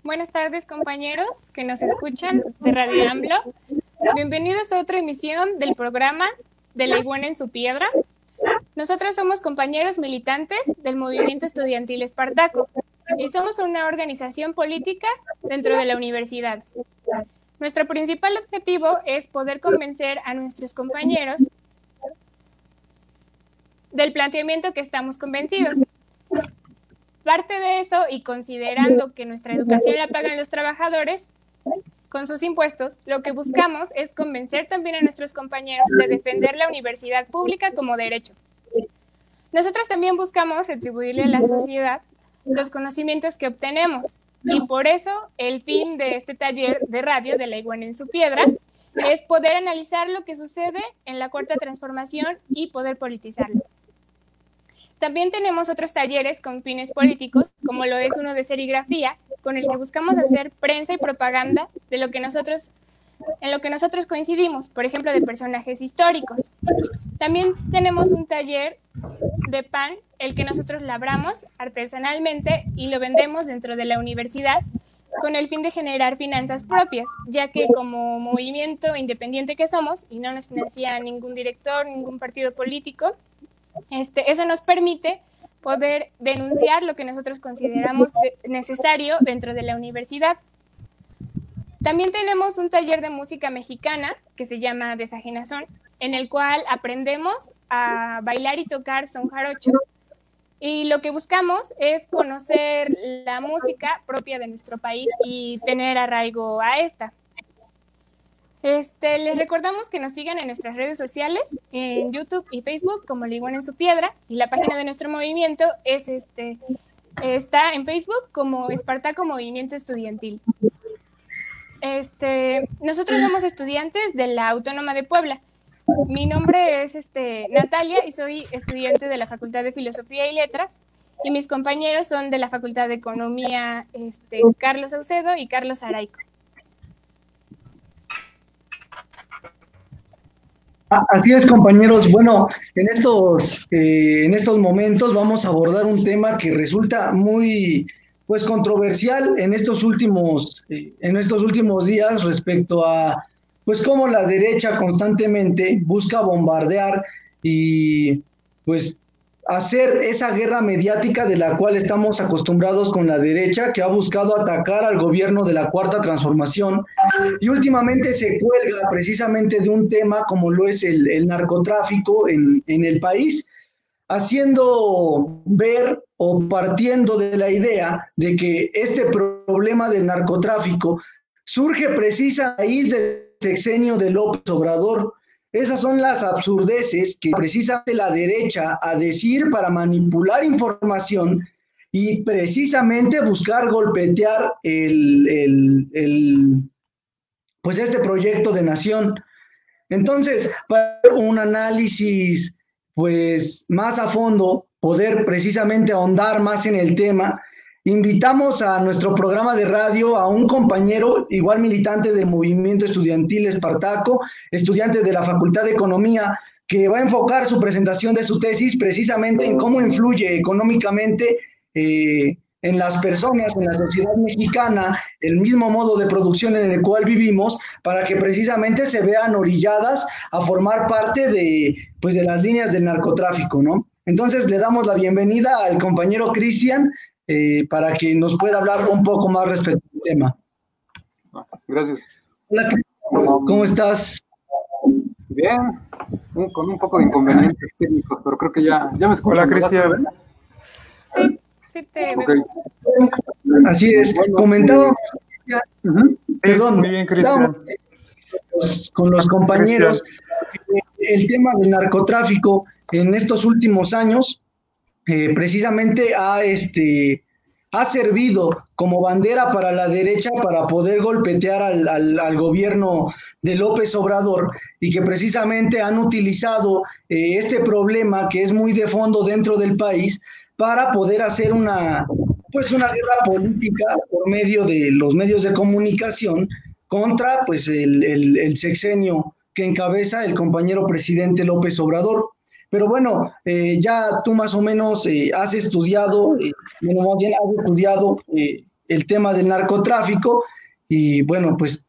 Buenas tardes, compañeros que nos escuchan de Radio AMLO. Bienvenidos a otra emisión del programa de La Iguana en su Piedra. Nosotros somos compañeros militantes del movimiento estudiantil Espartaco y somos una organización política dentro de la universidad. Nuestro principal objetivo es poder convencer a nuestros compañeros del planteamiento que estamos convencidos. Parte de eso, y considerando que nuestra educación la pagan los trabajadores con sus impuestos, lo que buscamos es convencer también a nuestros compañeros de defender la universidad pública como derecho. Nosotros también buscamos retribuirle a la sociedad los conocimientos que obtenemos, y por eso el fin de este taller de radio de La Iguana en su Piedra es poder analizar lo que sucede en la Cuarta Transformación y poder politizarlo. También tenemos otros talleres con fines políticos, como lo es uno de serigrafía, con el que buscamos hacer prensa y propaganda de lo que en lo que nosotros coincidimos, por ejemplo, de personajes históricos. También tenemos un taller de pan, el que nosotros labramos artesanalmente y lo vendemos dentro de la universidad con el fin de generar finanzas propias, ya que como movimiento independiente que somos, y no nos financia ningún director, ningún partido político, eso nos permite poder denunciar lo que nosotros consideramos necesario dentro de la universidad. También tenemos un taller de música mexicana que se llama Desajenazón, en el cual aprendemos a bailar y tocar son jarocho. Y lo que buscamos es conocer la música propia de nuestro país y tener arraigo a esta. Les recordamos que nos sigan en nuestras redes sociales, en YouTube y Facebook como La Iguana en su Piedra, y la página de nuestro movimiento está en Facebook como Espartaco Movimiento Estudiantil. Nosotros somos estudiantes de la Autónoma de Puebla. Mi nombre es Natalia y soy estudiante de la Facultad de Filosofía y Letras, y mis compañeros son de la Facultad de Economía, Carlos Saucedo y Carlos Araico. Así es, compañeros. Bueno, en estos momentos vamos a abordar un tema que resulta muy, pues, controversial en estos últimos días respecto a, pues, cómo la derecha constantemente busca bombardear y, pues, hacer esa guerra mediática de la cual estamos acostumbrados con la derecha, que ha buscado atacar al gobierno de la Cuarta Transformación y últimamente se cuelga precisamente de un tema como lo es el narcotráfico en el país, haciendo ver o partiendo de la idea de que este problema del narcotráfico surge precisamente a raíz del sexenio de López Obrador. Esas son las absurdeces que precisamente la derecha a decir para manipular información y precisamente buscar golpetear pues este proyecto de nación. Entonces, para un análisis pues más a fondo, poder precisamente ahondar más en el tema, invitamos a nuestro programa de radio a un compañero, igual militante del movimiento estudiantil Espartaco, estudiante de la Facultad de Economía, que va a enfocar su presentación de su tesis precisamente en cómo influye económicamente en las personas, en la sociedad mexicana, el mismo modo de producción en el cual vivimos, para que precisamente se vean orilladas a formar parte de las líneas del narcotráfico, ¿no? Entonces le damos la bienvenida al compañero Cristian para que nos pueda hablar un poco más respecto al tema. Gracias. Hola, Cristian, ¿cómo estás? Bien, con un poco de inconvenientes técnicos, pero creo que ya me escuchan. Hola, Cristian. Sí, te okay. Así es, bueno, comentábamos, perdón, muy bien, Cristian. Con los compañeros, el tema del narcotráfico en estos últimos años precisamente ha servido como bandera para la derecha para poder golpetear al gobierno de López Obrador, y que precisamente han utilizado este problema que es muy de fondo dentro del país para poder hacer una guerra política por medio de los medios de comunicación contra pues el sexenio que encabeza el compañero presidente López Obrador. Pero bueno, ya tú más o menos has estudiado el tema del narcotráfico y bueno, pues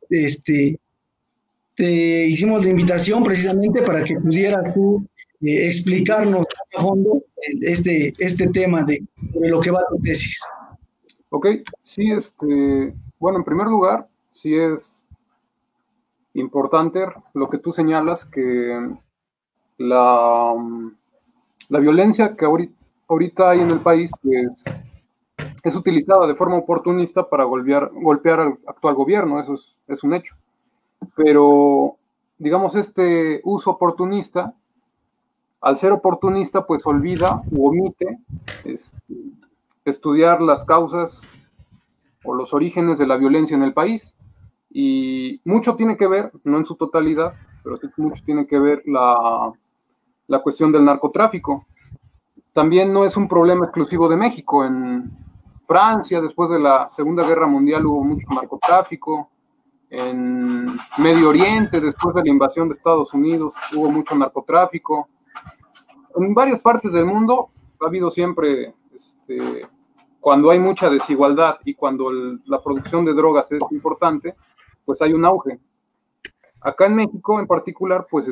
te hicimos la invitación precisamente para que pudieras tú explicarnos a fondo este tema de lo que va tu tesis. Ok, sí, bueno, en primer lugar, sí es importante lo que tú señalas, que la violencia que ahorita hay en el país, pues, es utilizada de forma oportunista para golpear al actual gobierno, eso es un hecho. Pero, digamos, este uso oportunista, al ser oportunista, pues olvida u omite estudiar las causas o los orígenes de la violencia en el país. Y mucho tiene que ver, no en su totalidad, pero sí mucho tiene que ver la cuestión del narcotráfico. También no es un problema exclusivo de México. En Francia, después de la Segunda Guerra Mundial, hubo mucho narcotráfico. En Medio Oriente, después de la invasión de Estados Unidos, hubo mucho narcotráfico. En varias partes del mundo ha habido siempre, cuando hay mucha desigualdad y cuando la producción de drogas es importante, pues hay un auge. Acá en México, en particular, pues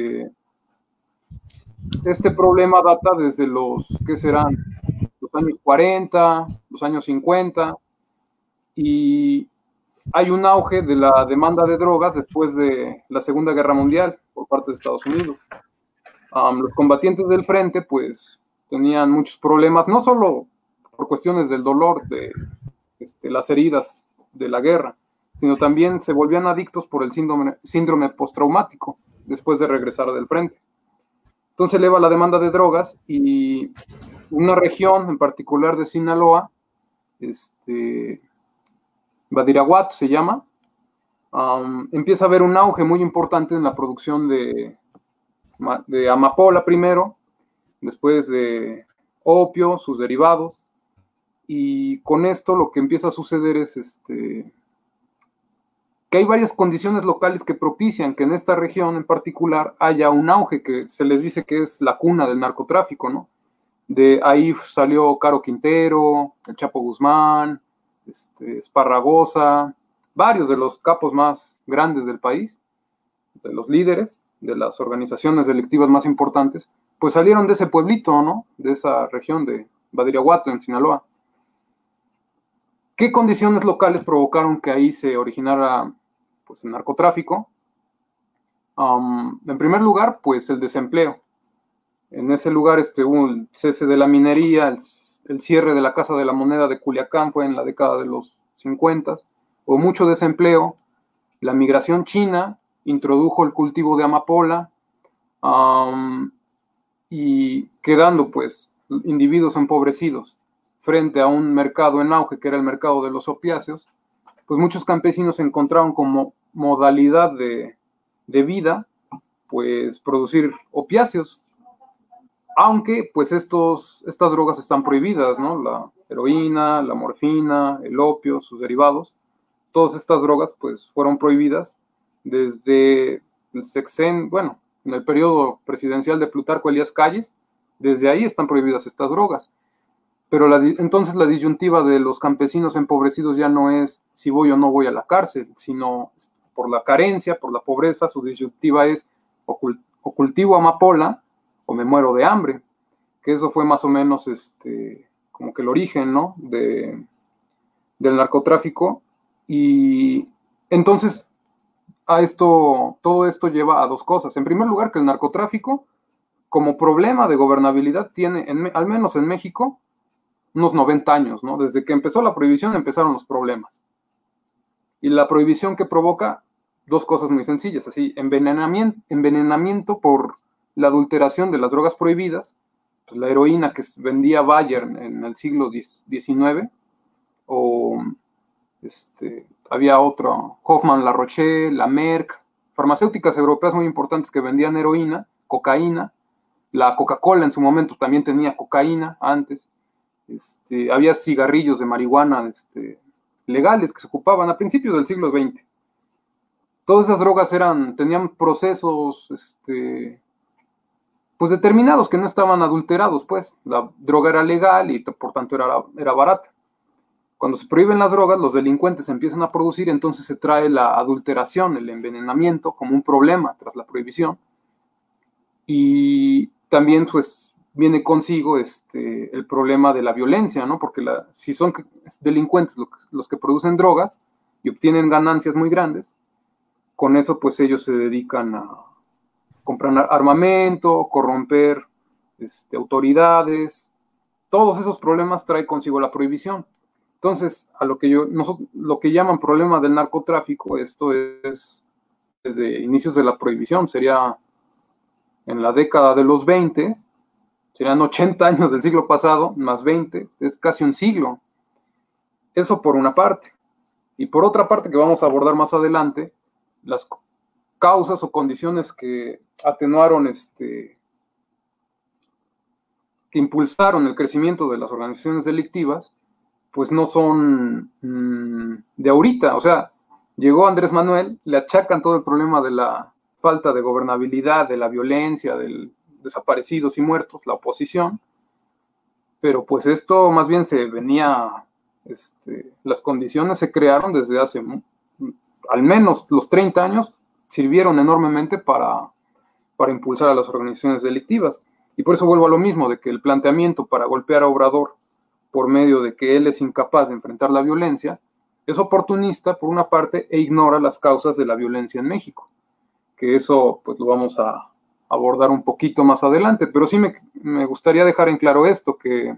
este problema data desde ¿qué serán? Los años 40, los años 50, y hay un auge de la demanda de drogas después de la Segunda Guerra Mundial por parte de Estados Unidos. Los combatientes del frente, pues, tenían muchos problemas, no solo por cuestiones del dolor, de las heridas de la guerra, sino también se volvían adictos por el síndrome postraumático después de regresar del frente. Entonces eleva la demanda de drogas y una región en particular de Sinaloa, Badiraguato se llama, empieza a haber un auge muy importante en la producción de amapola primero, después de opio, sus derivados, y con esto lo que empieza a suceder es que hay varias condiciones locales que propician que en esta región en particular haya un auge que se les dice que es la cuna del narcotráfico, ¿no? De ahí salió Caro Quintero, el Chapo Guzmán, Esparragosa, varios de los capos más grandes del país, de los líderes de las organizaciones delictivas más importantes, pues salieron de ese pueblito, ¿no? De esa región de Badiraguato, en Sinaloa. ¿Qué condiciones locales provocaron que ahí se originara, pues, el narcotráfico? En primer lugar, pues el desempleo. En ese lugar hubo el cese de la minería, el cierre de la Casa de la Moneda de Culiacán fue en la década de los 50, hubo mucho desempleo, la migración china introdujo el cultivo de amapola, y quedando pues individuos empobrecidos frente a un mercado en auge que era el mercado de los opiáceos, pues muchos campesinos encontraron como modalidad de vida pues producir opiáceos, aunque pues estas drogas están prohibidas, ¿no? La heroína, la morfina, el opio, sus derivados, todas estas drogas pues fueron prohibidas desde el sexenio, bueno, en el periodo presidencial de Plutarco Elías Calles, desde ahí están prohibidas estas drogas. Pero entonces la disyuntiva de los campesinos empobrecidos ya no es si voy o no voy a la cárcel, sino por la carencia, por la pobreza, su disyuntiva es o cultivo amapola o me muero de hambre, que eso fue más o menos como que el origen, ¿no? del narcotráfico. Y entonces todo esto lleva a dos cosas. En primer lugar, que el narcotráfico, como problema de gobernabilidad, tiene, al menos en México, unos 90 años, ¿no? Desde que empezó la prohibición empezaron los problemas. Y la prohibición que provoca dos cosas muy sencillas, así, envenenamiento por la adulteración de las drogas prohibidas, pues la heroína que vendía Bayer en el siglo XIX, o había otro, Hoffmann La Roche, la Merck, farmacéuticas europeas muy importantes que vendían heroína, cocaína, la Coca-Cola en su momento también tenía cocaína antes, había cigarrillos de marihuana legales que se ocupaban a principios del siglo XX. Todas esas drogas tenían procesos pues determinados que no estaban adulterados, pues la droga era legal y por tanto era barata. Cuando se prohíben las drogas, los delincuentes empiezan a producir, entonces se trae la adulteración, el envenenamiento como un problema tras la prohibición. Y también pues viene consigo el problema de la violencia, ¿no? Porque si son delincuentes los que producen drogas y obtienen ganancias muy grandes, con eso pues ellos se dedican a comprar armamento, corromper autoridades. Todos esos problemas trae consigo la prohibición. Entonces, a lo que llaman problema del narcotráfico, esto es desde inicios de la prohibición, sería en la década de los 20, serían 80 años del siglo pasado, más 20, es casi un siglo. Eso por una parte. Y por otra parte, que vamos a abordar más adelante, las causas o condiciones que atenuaron, que impulsaron el crecimiento de las organizaciones delictivas, pues no son de ahorita. O sea, llegó Andrés Manuel, le achacan todo el problema de la falta de gobernabilidad, de la violencia, de desaparecidos y muertos, la oposición, pero pues esto más bien se venía, las condiciones se crearon desde hace al menos los 30 años, sirvieron enormemente para impulsar a las organizaciones delictivas. Y por eso vuelvo a lo mismo, de que el planteamiento para golpear a Obrador por medio de que él es incapaz de enfrentar la violencia, es oportunista por una parte e ignora las causas de la violencia en México, que eso pues lo vamos a abordar un poquito más adelante, pero sí me gustaría dejar en claro esto, que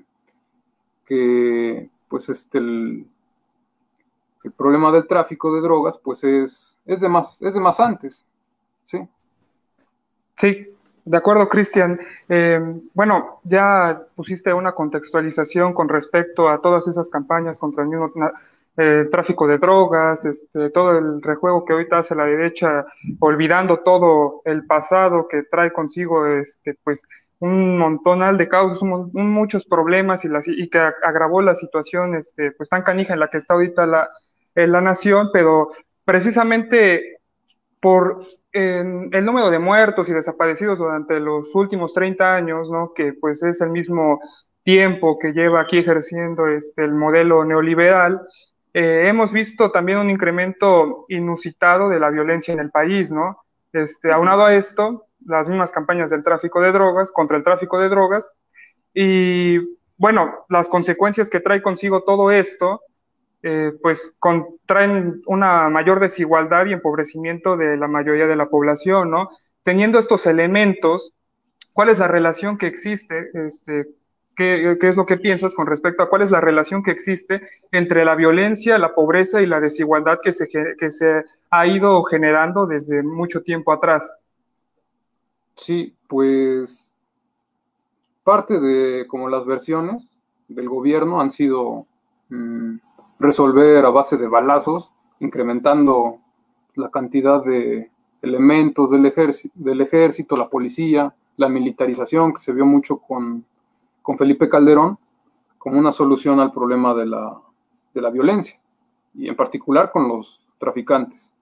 pues el problema del tráfico de drogas pues es de más antes, ¿sí? Sí, de acuerdo, Cristian. Bueno, ya pusiste una contextualización con respecto a todas esas campañas contra el mismo tráfico de drogas, todo el rejuego que ahorita hace la derecha, olvidando todo el pasado que trae consigo, pues un montonal de causas, muchos problemas y que agravó la situación, pues tan canija en la que está ahorita la nación, pero precisamente por el número de muertos y desaparecidos durante los últimos 30 años, ¿no? Que pues es el mismo tiempo que lleva aquí ejerciendo el modelo neoliberal, hemos visto también un incremento inusitado de la violencia en el país, ¿no? Aunado a esto, las mismas campañas del tráfico de drogas, contra el tráfico de drogas, y bueno, las consecuencias que trae consigo todo esto, pues traen una mayor desigualdad y empobrecimiento de la mayoría de la población, ¿no? Teniendo estos elementos, ¿cuál es la relación que existe? ¿Qué es lo que piensas con respecto a cuál es la relación que existe entre la violencia, la pobreza y la desigualdad que se ha ido generando desde mucho tiempo atrás? Sí, pues parte de como las versiones del gobierno han sido resolver a base de balazos, incrementando la cantidad de elementos del ejército, la policía, la militarización, que se vio mucho con Felipe Calderón, como una solución al problema de la violencia, y en particular con los traficantes.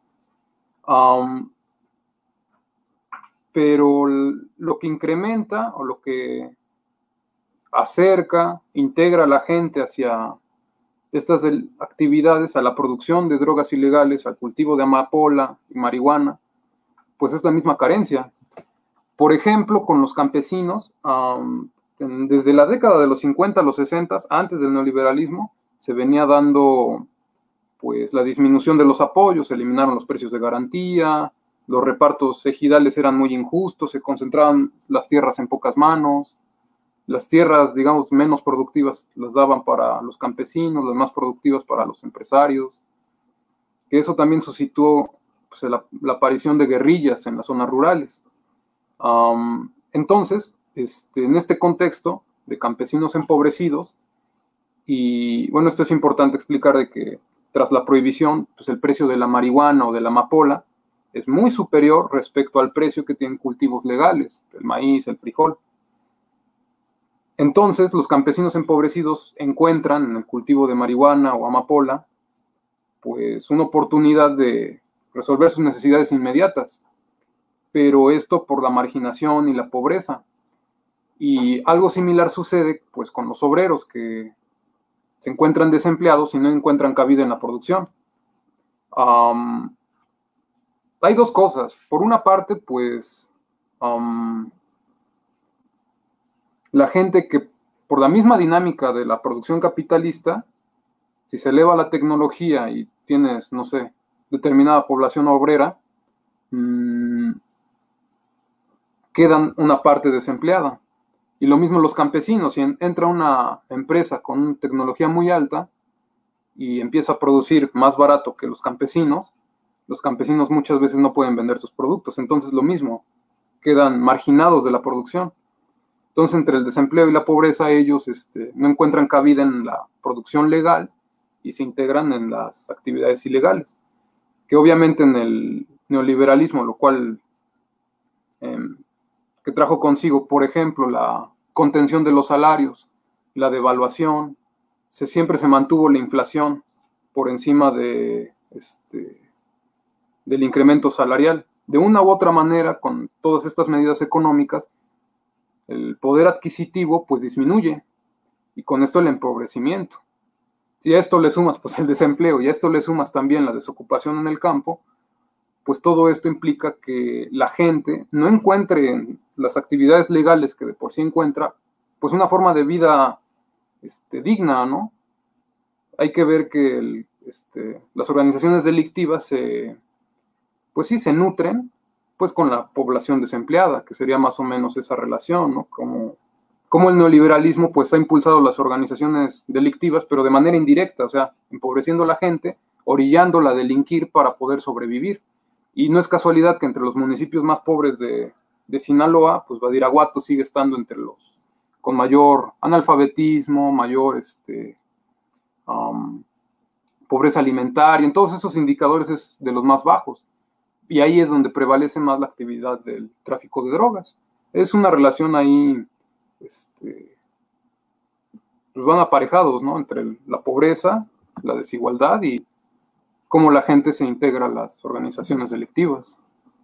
Pero lo que incrementa o lo que acerca, integra a la gente hacia estas actividades, a la producción de drogas ilegales, al cultivo de amapola y marihuana, pues es la misma carencia. Por ejemplo, con los campesinos, desde la década de los 50 a los 60, antes del neoliberalismo, se venía dando pues la disminución de los apoyos, se eliminaron los precios de garantía, los repartos ejidales eran muy injustos, se concentraban las tierras en pocas manos, las tierras, digamos, menos productivas las daban para los campesinos, las más productivas para los empresarios, que eso también suscitó pues, la aparición de guerrillas en las zonas rurales. Entonces, en este contexto de campesinos empobrecidos, y bueno, esto es importante explicar de que tras la prohibición, pues el precio de la marihuana o de la amapola es muy superior respecto al precio que tienen cultivos legales, el maíz, el frijol. Entonces, los campesinos empobrecidos encuentran en el cultivo de marihuana o amapola, pues una oportunidad de resolver sus necesidades inmediatas, pero esto por la marginación y la pobreza. Y algo similar sucede pues con los obreros que se encuentran desempleados y no encuentran cabida en la producción. Hay dos cosas. Por una parte, pues, la gente que, por la misma dinámica de la producción capitalista, si se eleva la tecnología y tienes, no sé, determinada población obrera, quedan una parte desempleada. Y lo mismo los campesinos, si entra una empresa con una tecnología muy alta y empieza a producir más barato que los campesinos muchas veces no pueden vender sus productos, entonces lo mismo, quedan marginados de la producción. Entonces, entre el desempleo y la pobreza, ellos no encuentran cabida en la producción legal y se integran en las actividades ilegales, que obviamente en el neoliberalismo, lo cual que trajo consigo, por ejemplo, la contención de los salarios, la devaluación, siempre se mantuvo la inflación por encima del incremento salarial. De una u otra manera, con todas estas medidas económicas, el poder adquisitivo pues disminuye, y con esto el empobrecimiento. Si a esto le sumas pues el desempleo y a esto le sumas también la desocupación en el campo, pues todo esto implica que la gente no encuentre en las actividades legales que de por sí encuentra, pues una forma de vida digna, ¿no? Hay que ver que las organizaciones delictivas pues sí se nutren pues con la población desempleada, que sería más o menos esa relación, ¿no? Como el neoliberalismo pues ha impulsado las organizaciones delictivas, pero de manera indirecta, o sea, empobreciendo a la gente, orillándola a delinquir para poder sobrevivir. Y no es casualidad que entre los municipios más pobres de Sinaloa, pues Badiraguato sigue estando entre los con mayor analfabetismo, mayor pobreza alimentaria. En todos esos indicadores es de los más bajos. Y ahí es donde prevalece más la actividad del tráfico de drogas. Es una relación ahí, pues van aparejados, ¿no? Entre la pobreza, la desigualdad y cómo la gente se integra a las organizaciones delictivas.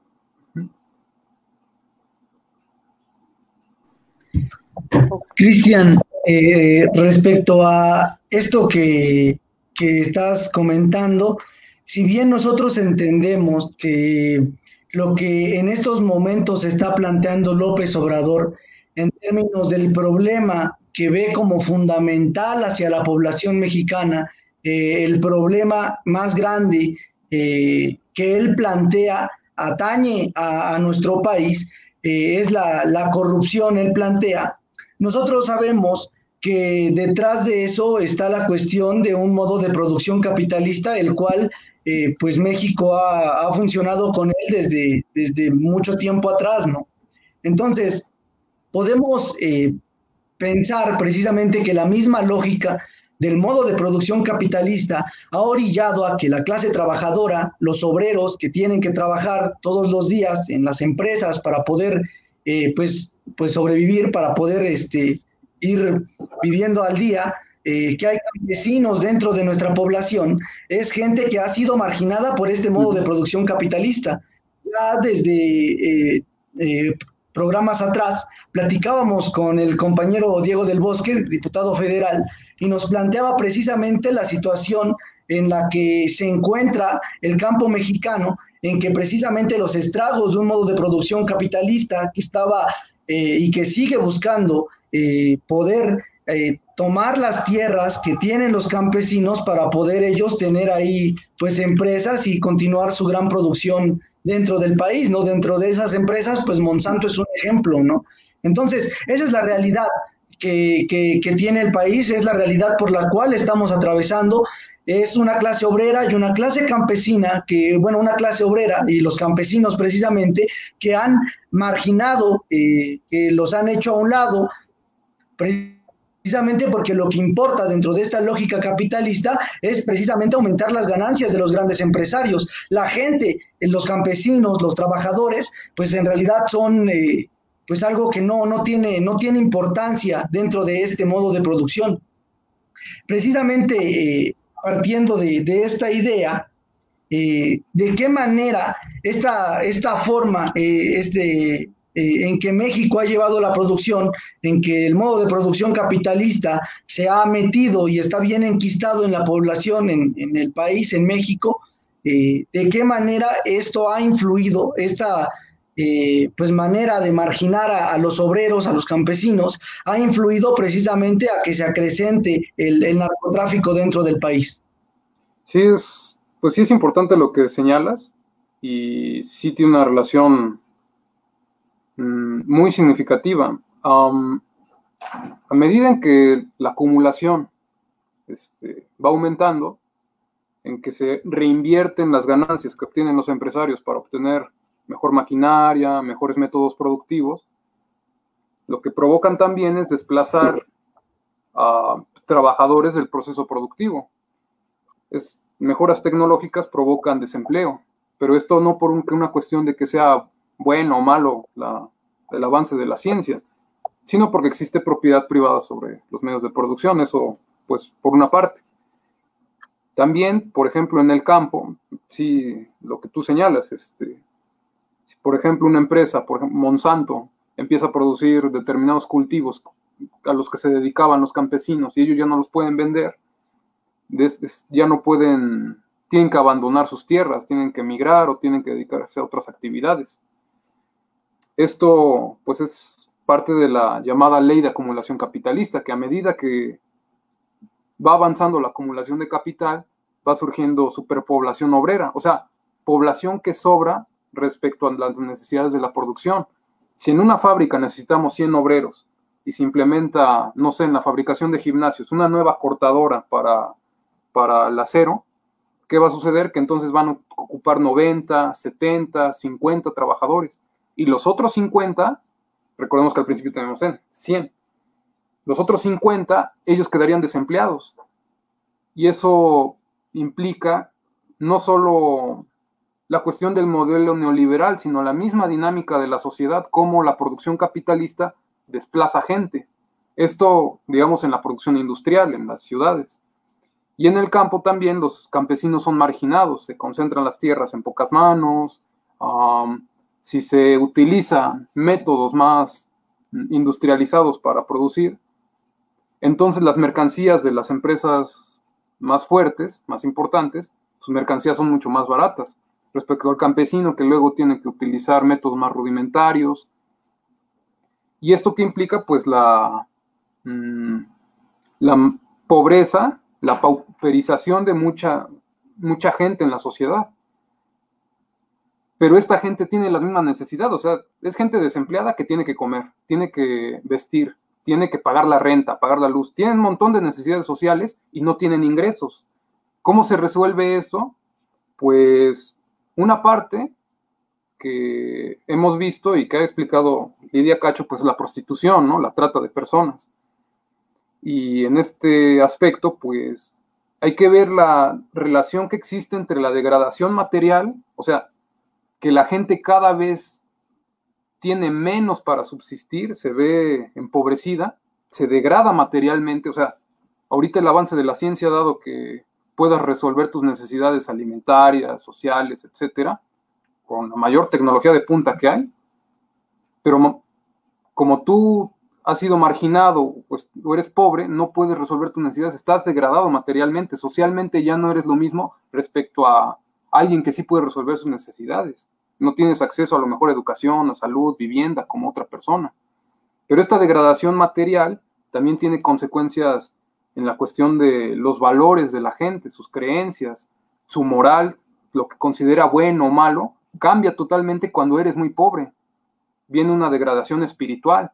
Cristian, respecto a esto que estás comentando, si bien nosotros entendemos que lo que en estos momentos está planteando López Obrador en términos del problema que ve como fundamental hacia la población mexicana, el problema más grande que él plantea atañe a nuestro país, es la corrupción, él plantea. Nosotros sabemos que detrás de eso está la cuestión de un modo de producción capitalista, el cual pues México ha funcionado con él desde mucho tiempo atrás, ¿no? Entonces, podemos pensar precisamente que la misma lógica del modo de producción capitalista ha orillado a que la clase trabajadora, los obreros que tienen que trabajar todos los días en las empresas para poder pues sobrevivir, para poder ir viviendo al día, que hay campesinos dentro de nuestra población, es gente que ha sido marginada por este modo de producción capitalista. Ya desde programas atrás platicábamos con el compañero Diego del Bosque, diputado federal, y nos planteaba precisamente la situación en la que se encuentra el campo mexicano, en que precisamente los estragos de un modo de producción capitalista que estaba y que sigue buscando poder tomar las tierras que tienen los campesinos para poder ellos tener ahí pues empresas y continuar su gran producción dentro del país, ¿no? Dentro de esas empresas, pues Monsanto es un ejemplo, ¿no? Entonces, esa es la realidad que tiene el país, es la realidad por la cual estamos atravesando. Es una clase obrera y una clase campesina, una clase obrera y los campesinos precisamente, que han marginado, que los han hecho a un lado, precisamente porque lo que importa dentro de esta lógica capitalista es precisamente aumentar las ganancias de los grandes empresarios. La gente, los campesinos, los trabajadores, pues en realidad son pues algo que no tiene importancia dentro de este modo de producción. Precisamente partiendo de esta idea, de qué manera esta forma, en que México ha llevado la producción, en que el modo de producción capitalista se ha metido y está bien enquistado en la población, en el país, en México, de qué manera esto ha influido, esta pues manera de marginar a los obreros, a los campesinos, ha influido precisamente a que se acrecente el narcotráfico dentro del país. Sí, pues sí es importante lo que señalas y sí tiene una relación muy significativa. A medida en que la acumulación va aumentando, en que se reinvierten las ganancias que obtienen los empresarios para obtener mejor maquinaria, mejores métodos productivos, lo que provocan también es desplazar a trabajadores del proceso productivo. Mejoras tecnológicas provocan desempleo, pero esto no por una cuestión de que sea bueno o malo el avance de la ciencia, sino porque existe propiedad privada sobre los medios de producción, eso pues por una parte. También, por ejemplo, en el campo, sí, lo que tú señalas, si por ejemplo una empresa, por ejemplo Monsanto, empieza a producir determinados cultivos a los que se dedicaban los campesinos y ellos ya no los pueden vender, ya no pueden, tienen que abandonar sus tierras, tienen que emigrar o tienen que dedicarse a otras actividades. Esto, pues, es parte de la llamada ley de acumulación capitalista, que a medida que va avanzando la acumulación de capital, va surgiendo superpoblación obrera, o sea, población que sobra respecto a las necesidades de la producción. Si en una fábrica necesitamos 100 obreros y se implementa, no sé, en la fabricación de gimnasios, una nueva cortadora para el acero, ¿qué va a suceder? Que entonces van a ocupar 90, 70, 50 trabajadores. Y los otros 50, recordemos que al principio tenemos 100, los otros 50, ellos quedarían desempleados. Y eso implica no solo la cuestión del modelo neoliberal, sino la misma dinámica de la sociedad, cómo la producción capitalista desplaza gente. Esto, digamos, en la producción industrial, en las ciudades. Y en el campo también los campesinos son marginados, se concentran las tierras en pocas manos, si se utilizan métodos más industrializados para producir, entonces las mercancías de las empresas más fuertes, más importantes, sus mercancías son mucho más baratas respecto al campesino que luego tiene que utilizar métodos más rudimentarios. ¿Y esto qué implica? Pues la pobreza, la pauperización de mucha gente en la sociedad. Pero esta gente tiene la misma necesidad, o sea, es gente desempleada que tiene que comer, tiene que vestir, tiene que pagar la renta, pagar la luz, tienen un montón de necesidades sociales y no tienen ingresos. ¿Cómo se resuelve esto? Pues una parte que hemos visto y que ha explicado Lidia Cacho, pues la prostitución, ¿no? La trata de personas. Y en este aspecto, pues hay que ver la relación que existe entre la degradación material, o sea, que la gente cada vez tiene menos para subsistir, se ve empobrecida, se degrada materialmente, o sea, ahorita el avance de la ciencia ha dado que puedas resolver tus necesidades alimentarias, sociales, etcétera, con la mayor tecnología de punta que hay, pero como tú has sido marginado, pues o eres pobre, no puedes resolver tus necesidades, estás degradado materialmente, socialmente ya no eres lo mismo respecto a alguien que sí puede resolver sus necesidades. No tienes acceso a lo mejor a educación, a salud, vivienda, como otra persona. Pero esta degradación material también tiene consecuencias en la cuestión de los valores de la gente, sus creencias, su moral, lo que considera bueno o malo, cambia totalmente cuando eres muy pobre. Viene una degradación espiritual.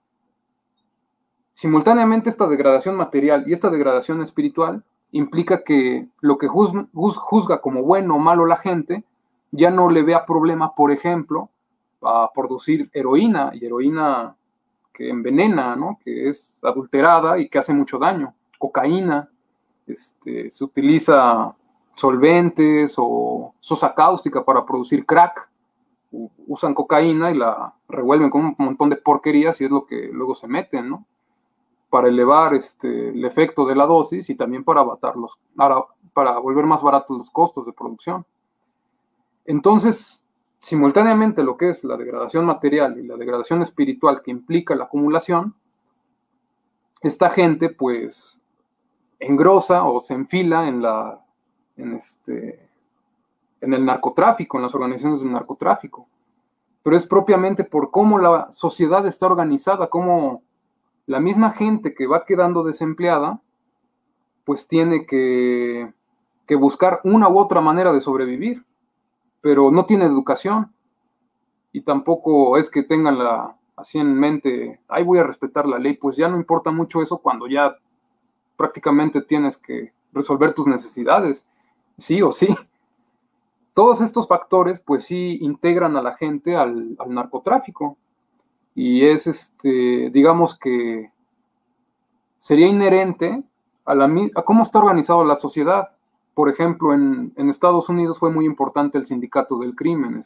Simultáneamente esta degradación material y esta degradación espiritual implica que lo que juzga como bueno o malo la gente ya no le vea problema, por ejemplo, a producir heroína, y heroína que envenena, ¿no? Que es adulterada y que hace mucho daño. Cocaína, se utiliza solventes o sosa cáustica para producir crack. Usan cocaína y la revuelven con un montón de porquerías y es lo que luego se meten, ¿no? Para elevar el efecto de la dosis y también para volver más baratos los costos de producción. Entonces, simultáneamente lo que es la degradación material y la degradación espiritual que implica la acumulación, esta gente pues engrosa o se enfila en el narcotráfico, en las organizaciones del narcotráfico. Pero es propiamente por cómo la sociedad está organizada, cómo la misma gente que va quedando desempleada, pues tiene que buscar una u otra manera de sobrevivir, pero no tiene educación y tampoco es que tengan así en mente, ay, voy a respetar la ley, pues ya no importa mucho eso cuando ya prácticamente tienes que resolver tus necesidades, sí o sí. Todos estos factores, pues sí, integran a la gente al narcotráfico. Y es, digamos que sería inherente a cómo está organizada la sociedad. Por ejemplo, en Estados Unidos fue muy importante el sindicato del crimen,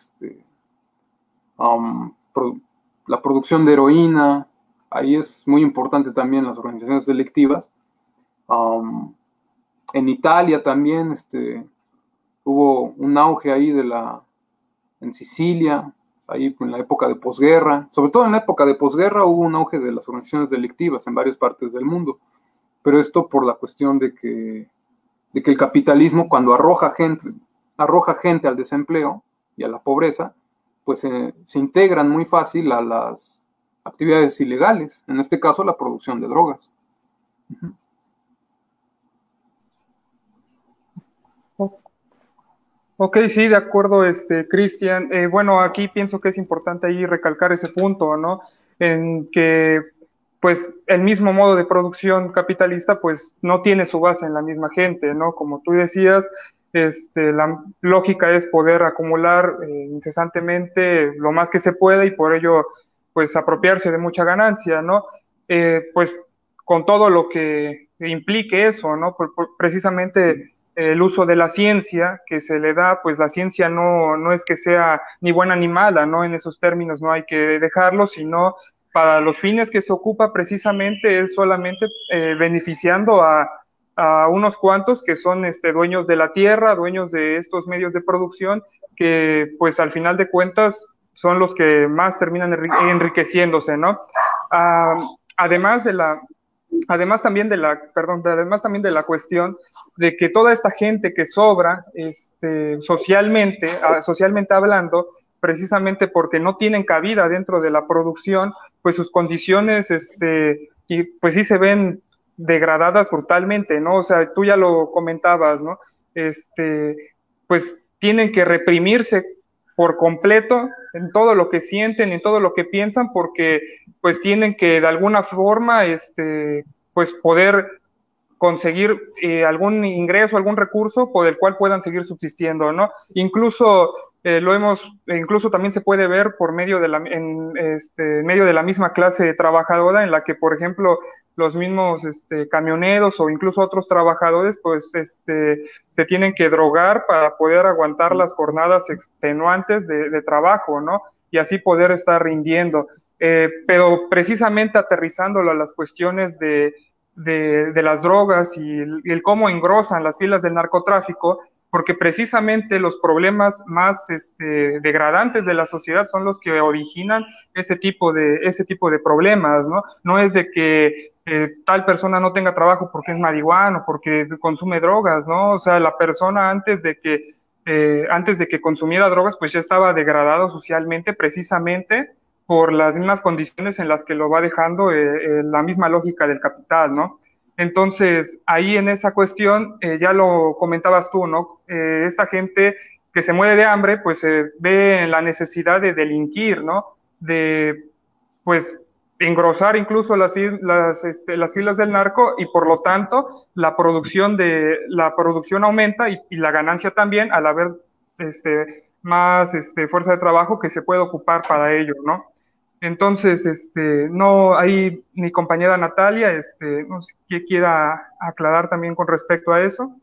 la producción de heroína, ahí es muy importante también las organizaciones delictivas. En Italia también, hubo un auge ahí en Sicilia, ahí en la época de posguerra, sobre todo en la época de posguerra hubo un auge de las organizaciones delictivas en varias partes del mundo, pero esto por la cuestión de que el capitalismo cuando arroja gente al desempleo y a la pobreza, pues se integran muy fácil a las actividades ilegales, en este caso la producción de drogas. Ok, sí, de acuerdo, Cristian. Bueno, aquí pienso que es importante ahí recalcar ese punto, ¿no? En que, pues, el mismo modo de producción capitalista, pues, no tiene su base en la misma gente, ¿no? Como tú decías, la lógica es poder acumular incesantemente lo más que se pueda y por ello, pues, apropiarse de mucha ganancia, ¿no? Pues, con todo lo que implique eso, ¿no? Precisamente el uso de la ciencia que se le da, pues la ciencia no es que sea ni buena ni mala, ¿no? En esos términos no hay que dejarlo, sino para los fines que se ocupa precisamente es solamente beneficiando a unos cuantos que son dueños de la tierra, dueños de estos medios de producción, que pues al final de cuentas son los que más terminan enriqueciéndose, ¿no? Además también de la cuestión de que toda esta gente que sobra, socialmente hablando, precisamente porque no tienen cabida dentro de la producción, pues sus condiciones, y pues sí se ven degradadas brutalmente, ¿no? O sea, tú ya lo comentabas, ¿no? Pues tienen que reprimirse por completo en todo lo que sienten, en todo lo que piensan, porque pues tienen que de alguna forma, pues poder conseguir algún ingreso, algún recurso por el cual puedan seguir subsistiendo, ¿no? Incluso incluso también se puede ver por medio de en medio de la misma clase trabajadora en la que, por ejemplo, los mismos camioneros o incluso otros trabajadores, pues se tienen que drogar para poder aguantar las jornadas extenuantes de trabajo, ¿no? Y así poder estar rindiendo. Pero precisamente aterrizándolo a las cuestiones de las drogas y el cómo engrosan las filas del narcotráfico, porque precisamente los problemas más degradantes de la sociedad son los que originan ese tipo de problemas, ¿no? No es de que tal persona no tenga trabajo porque es marihuana o porque consume drogas, ¿no? O sea, la persona antes de que consumiera drogas, pues ya estaba degradado socialmente precisamente por las mismas condiciones en las que lo va dejando la misma lógica del capital, ¿no? Entonces, ahí en esa cuestión, ya lo comentabas tú, ¿no? Esta gente que se muere de hambre, pues ve en la necesidad de delinquir, ¿no? De, pues, engrosar incluso las filas del narco y por lo tanto la producción aumenta y la ganancia también al haber más fuerza de trabajo que se puede ocupar para ello, ¿no? Entonces, no, ahí mi compañera Natalia, no sé qué quiera aclarar también con respecto a eso.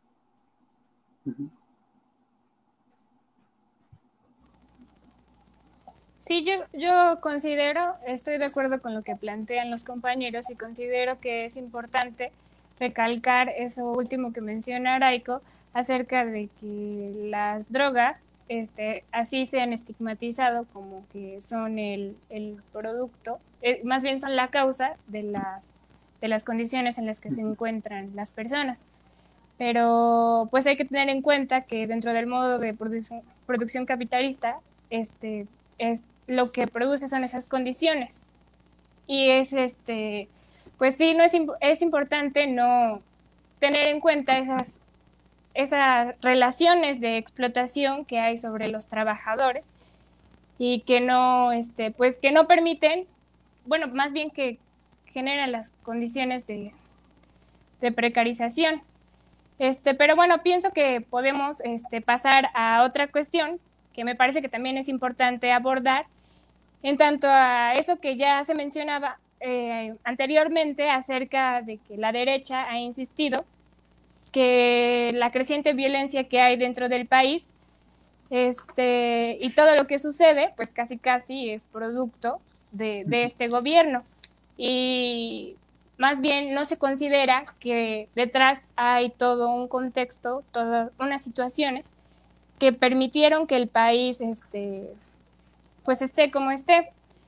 Sí, yo considero, estoy de acuerdo con lo que plantean los compañeros y considero que es importante recalcar eso último que menciona Araiko acerca de que las drogas así se han estigmatizado como que son el producto, más bien son la causa de las condiciones en las que se encuentran las personas. Pero pues hay que tener en cuenta que dentro del modo de producción capitalista, es lo que produce son esas condiciones. Y pues sí, es importante no tener en cuenta esas relaciones de explotación que hay sobre los trabajadores y que pues que no permiten, bueno, más bien que generan las condiciones de precarización. Pero bueno, pienso que podemos pasar a otra cuestión que me parece que también es importante abordar, en tanto a eso que ya se mencionaba anteriormente acerca de que la derecha ha insistido que la creciente violencia que hay dentro del país y todo lo que sucede, pues casi es producto de este gobierno. Y más bien no se considera que detrás hay todo un contexto, todas unas situaciones que permitieron que el país pues esté como esté.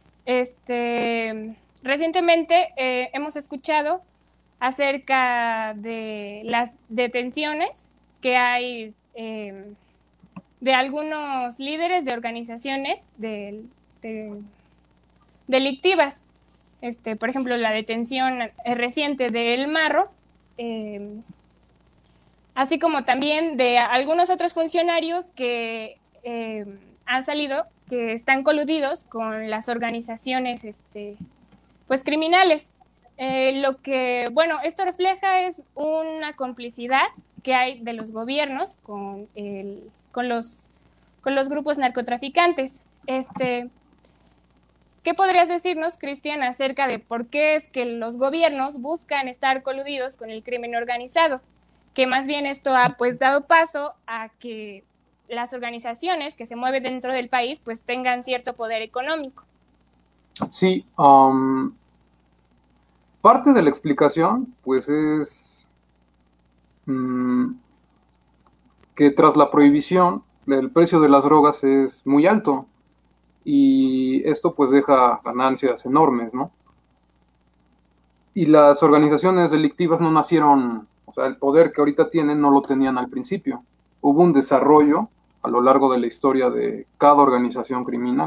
Recientemente hemos escuchado acerca de las detenciones que hay de algunos líderes de organizaciones delictivas. Por ejemplo, la detención reciente de El Marro, así como también de algunos otros funcionarios que han salido, que están coludidos con las organizaciones pues criminales. Lo que, bueno, esto refleja es una complicidad que hay de los gobiernos con los grupos narcotraficantes. ¿Qué podrías decirnos, Cristian, acerca de por qué es que los gobiernos buscan estar coludidos con el crimen organizado? Que más bien esto ha pues dado paso a que las organizaciones que se mueven dentro del país pues tengan cierto poder económico. Sí, parte de la explicación pues es que tras la prohibición el precio de las drogas es muy alto y esto pues deja ganancias enormes, ¿no? Y las organizaciones delictivas no nacieron, o sea, el poder que ahorita tienen no lo tenían al principio. Hubo un desarrollo a lo largo de la historia de cada organización criminal.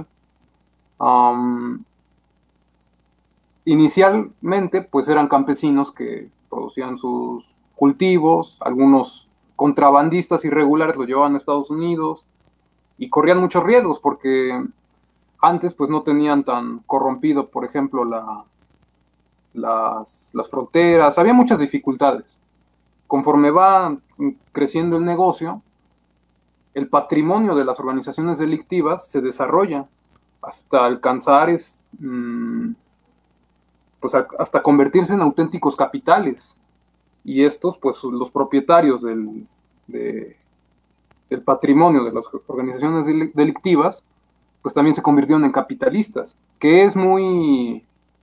Inicialmente, pues eran campesinos que producían sus cultivos, algunos contrabandistas irregulares lo llevaban a Estados Unidos y corrían muchos riesgos porque antes pues no tenían tan corrompido, por ejemplo, las fronteras, había muchas dificultades. Conforme va creciendo el negocio, el patrimonio de las organizaciones delictivas se desarrolla hasta alcanzar pues hasta convertirse en auténticos capitales. Y estos, pues los propietarios del patrimonio de las organizaciones delictivas, pues también se convirtieron en capitalistas, que es muy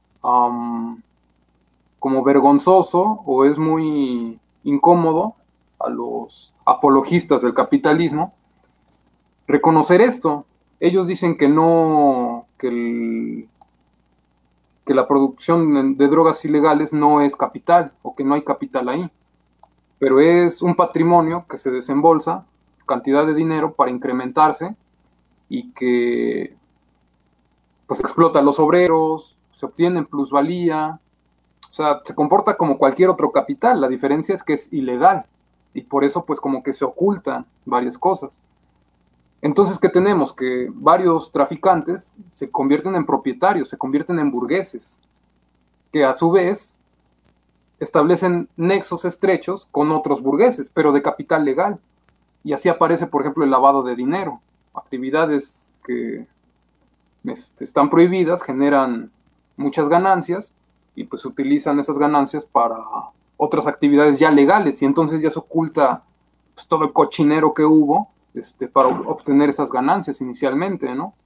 como vergonzoso o es muy incómodo a los apologistas del capitalismo reconocer esto. Ellos dicen que no, que la producción de drogas ilegales no es capital o que no hay capital ahí, pero es un patrimonio que se desembolsa, cantidad de dinero para incrementarse y que pues explota a los obreros, se obtiene plusvalía, o sea, se comporta como cualquier otro capital. La diferencia es que es ilegal y por eso pues como que se ocultan varias cosas. Entonces, ¿qué tenemos? Que varios traficantes se convierten en propietarios, se convierten en burgueses, que a su vez establecen nexos estrechos con otros burgueses, pero de capital legal. Y así aparece, por ejemplo, el lavado de dinero. Actividades que están prohibidas generan muchas ganancias y pues utilizan esas ganancias para otras actividades ya legales y entonces ya se oculta pues, todo el cochinero que hubo para obtener esas ganancias inicialmente, ¿no?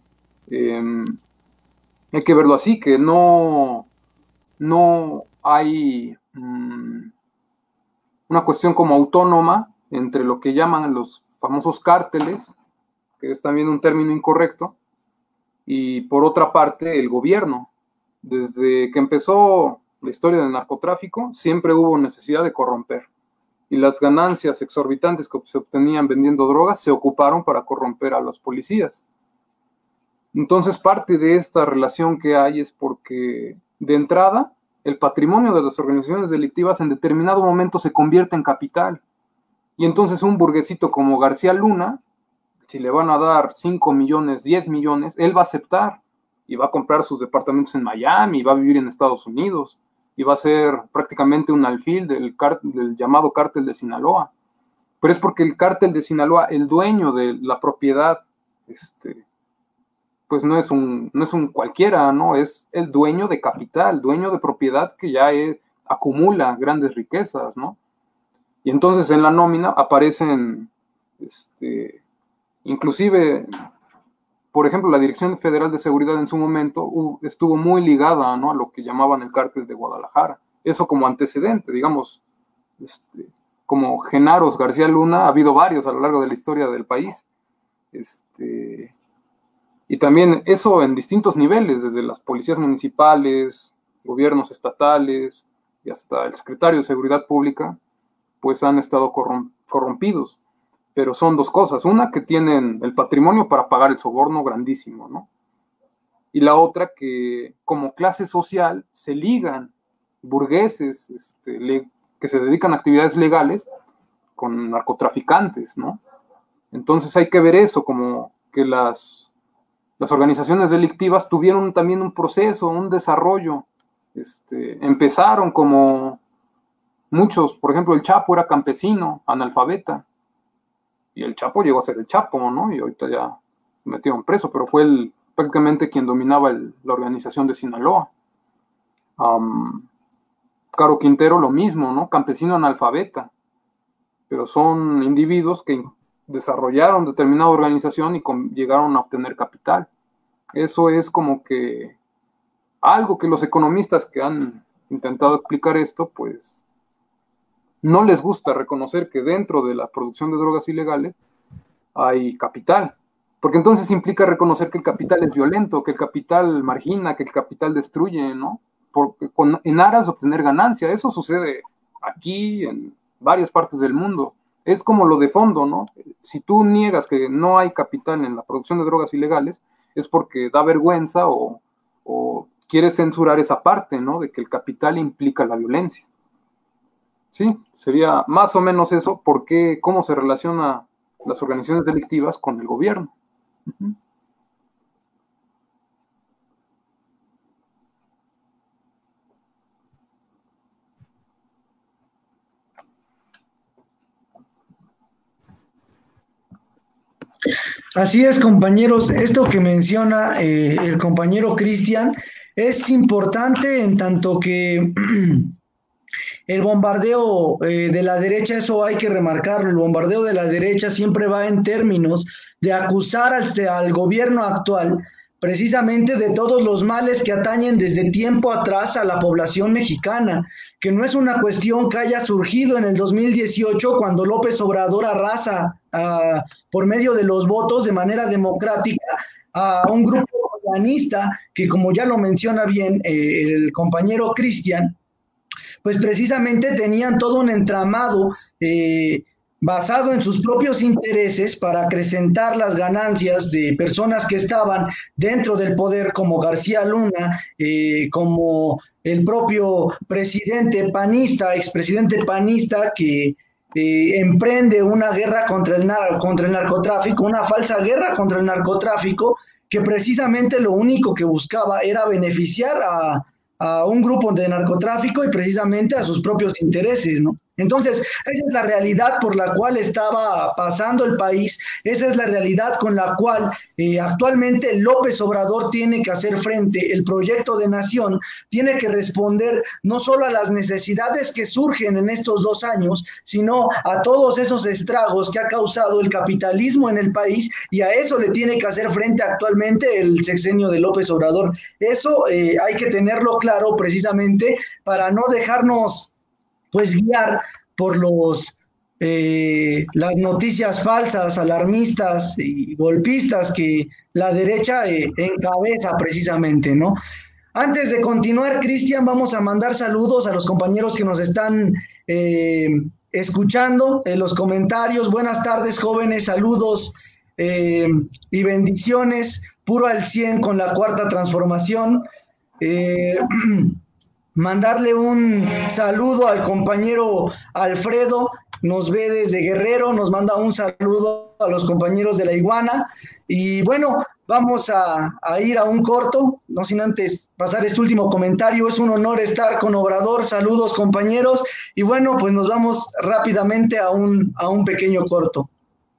Hay que verlo así, que no hay una cuestión como autónoma entre lo que llaman los famosos cárteles que es también un término incorrecto, y por otra parte el gobierno. Desde que empezó la historia del narcotráfico, siempre hubo necesidad de corromper, y las ganancias exorbitantes que se obtenían vendiendo drogas se ocuparon para corromper a los policías. Entonces, parte de esta relación que hay es porque, de entrada, el patrimonio de las organizaciones delictivas en determinado momento se convierte en capital. Y entonces un burguesito como García Luna, si le van a dar 5 millones, 10 millones, él va a aceptar y va a comprar sus departamentos en Miami, y va a vivir en Estados Unidos, y va a ser prácticamente un alfil del llamado cártel de Sinaloa. Pero es porque el cártel de Sinaloa, el dueño de la propiedad, pues no es un cualquiera, ¿no? Es el dueño de capital, dueño de propiedad que ya acumula grandes riquezas, ¿no? Y entonces en la nómina aparecen, inclusive, por ejemplo, la Dirección Federal de Seguridad en su momento estuvo muy ligada, ¿no?, a lo que llamaban el cártel de Guadalajara. Eso como antecedente, digamos, como Genaros García Luna, ha habido varios a lo largo de la historia del país. Y también eso en distintos niveles, desde las policías municipales, gobiernos estatales y hasta el secretario de Seguridad Pública, pues han estado corrompidos. Pero son dos cosas: una, que tienen el patrimonio para pagar el soborno grandísimo, ¿no? Y la otra, que como clase social se ligan burgueses que se dedican a actividades legales con narcotraficantes, ¿no? Entonces hay que ver eso, como que las organizaciones delictivas tuvieron también un proceso, un desarrollo. Empezaron como muchos, por ejemplo, el Chapo era campesino, analfabeta, y el Chapo llegó a ser el Chapo, ¿no? Y ahorita ya metieron preso, pero fue prácticamente quien dominaba la organización de Sinaloa. Caro Quintero lo mismo, ¿no? Campesino analfabeta, pero son individuos que desarrollaron determinada organización y llegaron a obtener capital. Eso es como que algo que los economistas que han intentado explicar esto, pues no les gusta reconocer que dentro de la producción de drogas ilegales hay capital, porque entonces implica reconocer que el capital es violento, que el capital margina, que el capital destruye, ¿no? En aras de obtener ganancia. Eso sucede aquí, en varias partes del mundo. Es como lo de fondo, ¿no? Si tú niegas que no hay capital en la producción de drogas ilegales, es porque da vergüenza o quieres censurar esa parte, ¿no?, de que el capital implica la violencia. Sí, sería más o menos eso. ¿Cómo se relaciona las organizaciones delictivas con el gobierno? Uh-huh. Así es, compañeros. Esto que menciona el compañero Cristian es importante en tanto que el bombardeo de la derecha, eso hay que remarcarlo, el bombardeo de la derecha siempre va en términos de acusar al gobierno actual precisamente de todos los males que atañen desde tiempo atrás a la población mexicana, que no es una cuestión que haya surgido en el 2018 cuando López Obrador arrasa por medio de los votos de manera democrática a un grupo organista que, como ya lo menciona bien el compañero Cristian, pues precisamente tenían todo un entramado basado en sus propios intereses para acrecentar las ganancias de personas que estaban dentro del poder, como García Luna, como el propio presidente panista, expresidente panista, que emprende una guerra contra el narcotráfico, una falsa guerra contra el narcotráfico, que precisamente lo único que buscaba era beneficiar a un grupo de narcotráfico y precisamente a sus propios intereses, ¿no? Entonces, esa es la realidad por la cual estaba pasando el país, esa es la realidad con la cual actualmente López Obrador tiene que hacer frente. El proyecto de nación tiene que responder no solo a las necesidades que surgen en estos 2 años, sino a todos esos estragos que ha causado el capitalismo en el país, y a eso le tiene que hacer frente actualmente el sexenio de López Obrador. Eso hay que tenerlo claro precisamente para no dejarnos pues guiar por los las noticias falsas, alarmistas y golpistas que la derecha encabeza precisamente, ¿no? Antes de continuar, Cristian, vamos a mandar saludos a los compañeros que nos están escuchando en los comentarios. Buenas tardes, jóvenes, saludos y bendiciones. Puro al 100 con la cuarta transformación. Mandarle un saludo al compañero Alfredo, nos ve desde Guerrero, nos manda un saludo a los compañeros de la Iguana. Y bueno, vamos a ir a un corto, no sin antes pasar este último comentario. Es un honor estar con Obrador. Saludos, compañeros. Y bueno, pues nos vamos rápidamente a un pequeño corto.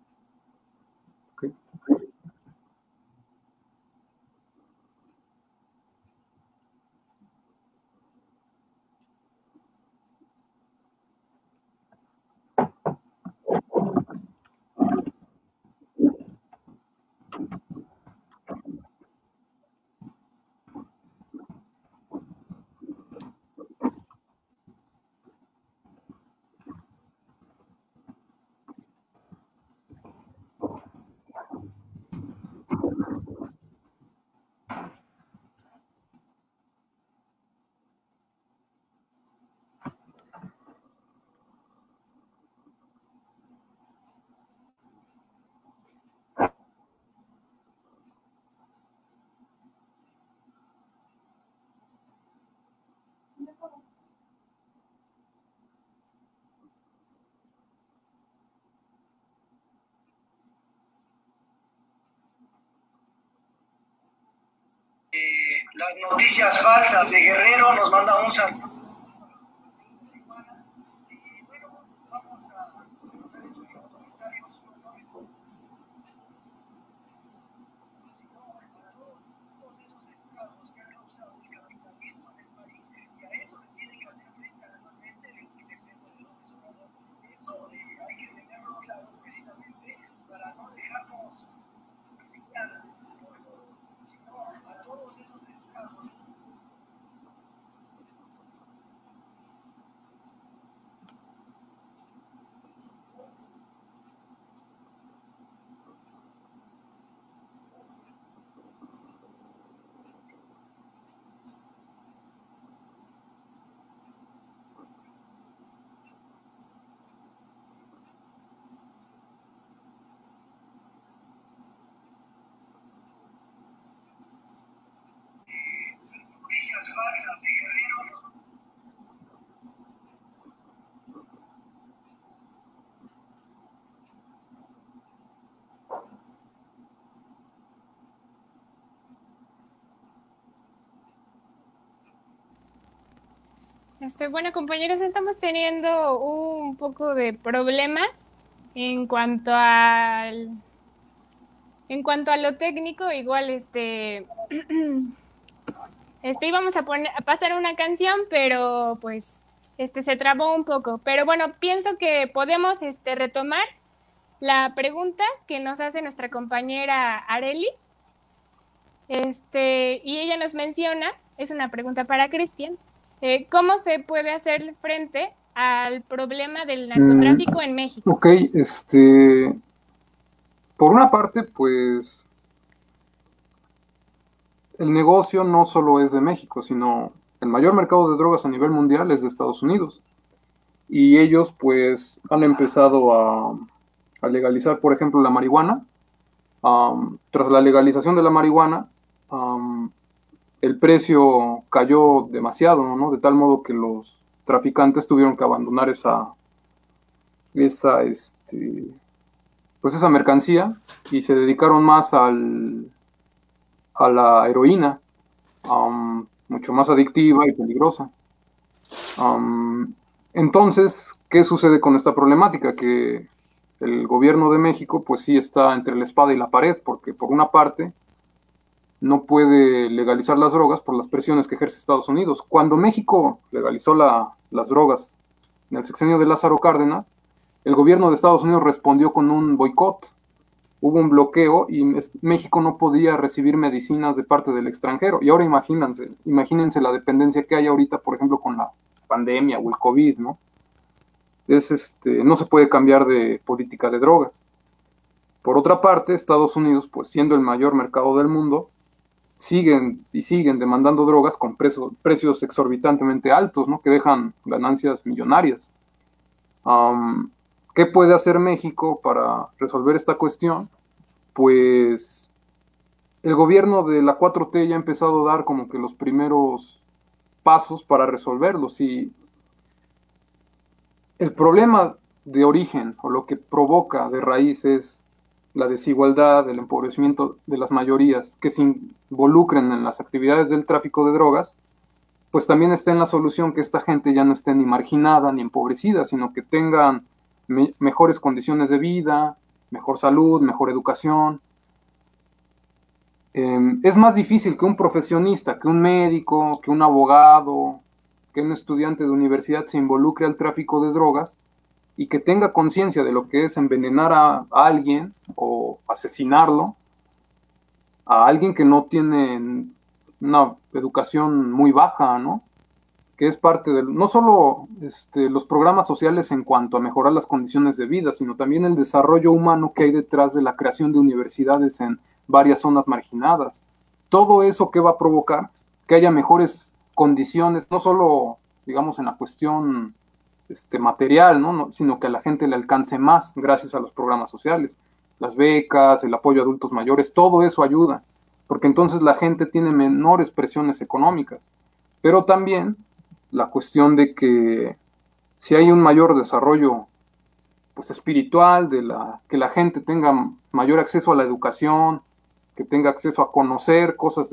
Las noticias falsas de Guerrero, nos manda un saludo. Bueno, compañeros, estamos teniendo un poco de problemas en cuanto a lo técnico. Igual íbamos a pasar una canción, pero pues se trabó un poco. Pero bueno, pienso que podemos retomar la pregunta que nos hace nuestra compañera Areli. Y ella nos menciona, es una pregunta para Cristian, ¿cómo se puede hacer frente al problema del narcotráfico en México? Ok, por una parte, pues, el negocio no solo es de México, sino el mayor mercado de drogas a nivel mundial es de Estados Unidos. Y ellos, pues, han empezado a legalizar, por ejemplo, la marihuana. Tras la legalización de la marihuana, el precio cayó demasiado, ¿no? De tal modo que los traficantes tuvieron que abandonar esa mercancía y se dedicaron más a la heroína, mucho más adictiva y peligrosa. Entonces, ¿qué sucede con esta problemática? Que el gobierno de México, pues sí está entre la espada y la pared, porque por una parte no puede legalizar las drogas por las presiones que ejerce Estados Unidos. Cuando México legalizó las drogas en el sexenio de Lázaro Cárdenas, el gobierno de Estados Unidos respondió con un boicot. Hubo un bloqueo y México no podía recibir medicinas de parte del extranjero. Y ahora imagínense la dependencia que hay ahorita, por ejemplo, con la pandemia o el COVID, ¿no? no se puede cambiar de política de drogas. Por otra parte, Estados Unidos, pues siendo el mayor mercado del mundo, siguen demandando drogas con precios exorbitantemente altos, ¿no? Que dejan ganancias millonarias. ¿Qué puede hacer México para resolver esta cuestión? Pues el gobierno de la 4T ya ha empezado a dar como que los primeros pasos para resolverlos, y el problema de origen o lo que provoca de raíz es la desigualdad, el empobrecimiento de las mayorías que se involucren en las actividades del tráfico de drogas. Pues también está en la solución que esta gente ya no esté ni marginada ni empobrecida, sino que tengan mejores condiciones de vida, mejor salud, mejor educación. Es más difícil que un profesionista, que un médico, que un abogado, que un estudiante de universidad se involucre al tráfico de drogas y que tenga conciencia de lo que es envenenar a alguien o asesinarlo, a alguien que no tiene una educación muy baja, ¿no? Que es parte de, no solo los programas sociales en cuanto a mejorar las condiciones de vida, sino también el desarrollo humano que hay detrás de la creación de universidades en varias zonas marginadas. Todo eso que va a provocar que haya mejores condiciones, no solo, digamos, en la cuestión material, ¿no? Sino que a la gente le alcance más gracias a los programas sociales. Las becas, el apoyo a adultos mayores, todo eso ayuda, porque entonces la gente tiene menores presiones económicas. Pero también la cuestión de que si hay un mayor desarrollo pues espiritual, que la gente tenga mayor acceso a la educación, que tenga acceso a conocer cosas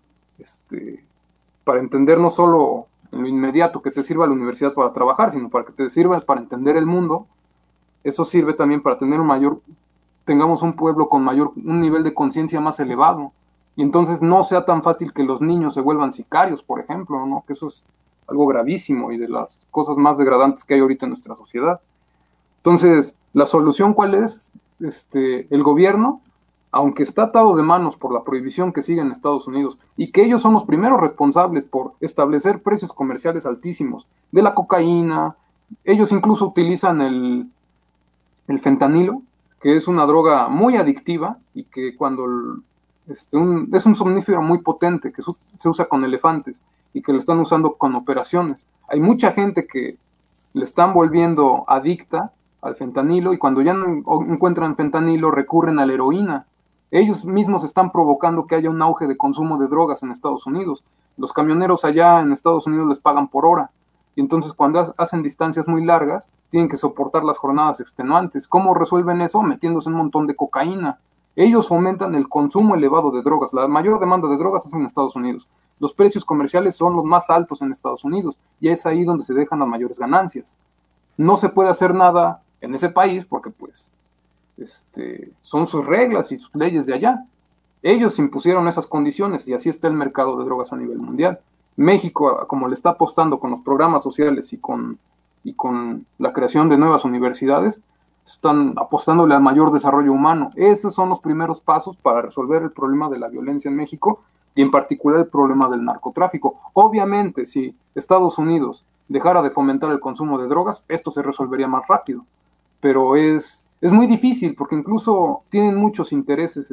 para entender no solo en lo inmediato que te sirva la universidad para trabajar, sino para que te sirva para entender el mundo. Eso sirve también para tener tengamos un pueblo con un nivel de conciencia más elevado, y entonces no sea tan fácil que los niños se vuelvan sicarios, por ejemplo, ¿no? Que eso es algo gravísimo y de las cosas más degradantes que hay ahorita en nuestra sociedad. Entonces, ¿la solución cuál es? El gobierno, aunque está atado de manos por la prohibición que sigue en Estados Unidos, y que ellos son los primeros responsables por establecer precios comerciales altísimos de la cocaína, ellos incluso utilizan el fentanilo, que es una droga muy adictiva y que cuando es un somnífero muy potente que se usa con elefantes y que lo están usando con operaciones. Hay mucha gente que le están volviendo adicta al fentanilo, y cuando ya no encuentran fentanilo recurren a la heroína. Ellos mismos están provocando que haya un auge de consumo de drogas en Estados Unidos. Los camioneros allá en Estados Unidos les pagan por hora, y entonces cuando hacen distancias muy largas tienen que soportar las jornadas extenuantes. ¿Cómo resuelven eso? Metiéndose un montón de cocaína. Ellos fomentan el consumo elevado de drogas. La mayor demanda de drogas es en Estados Unidos. Los precios comerciales son los más altos en Estados Unidos, y es ahí donde se dejan las mayores ganancias. No se puede hacer nada en ese país porque pues son sus reglas y sus leyes de allá. Ellos impusieron esas condiciones y así está el mercado de drogas a nivel mundial. México, como le está apostando con los programas sociales y con la creación de nuevas universidades, están apostándole al mayor desarrollo humano. Esos son los primeros pasos para resolver el problema de la violencia en México, y en particular el problema del narcotráfico. Obviamente, si Estados Unidos dejara de fomentar el consumo de drogas, esto se resolvería más rápido. Pero es muy difícil, porque incluso tienen muchos intereses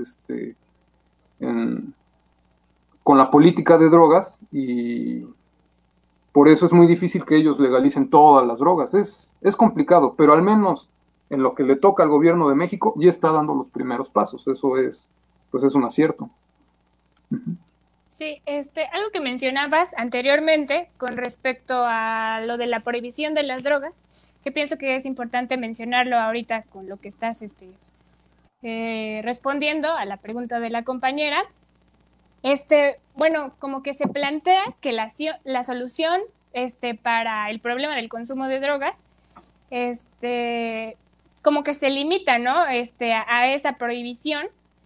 con la política de drogas, y por eso es muy difícil que ellos legalicen todas las drogas. Es complicado, pero al menos en lo que le toca al gobierno de México ya está dando los primeros pasos. Eso es un acierto. Sí, algo que mencionabas anteriormente con respecto a lo de la prohibición de las drogas, que pienso que es importante mencionarlo ahorita con lo que estás respondiendo a la pregunta de la compañera. Bueno, como que se plantea que la solución para el problema del consumo de drogas, como que se limita, ¿no? A esa prohibición.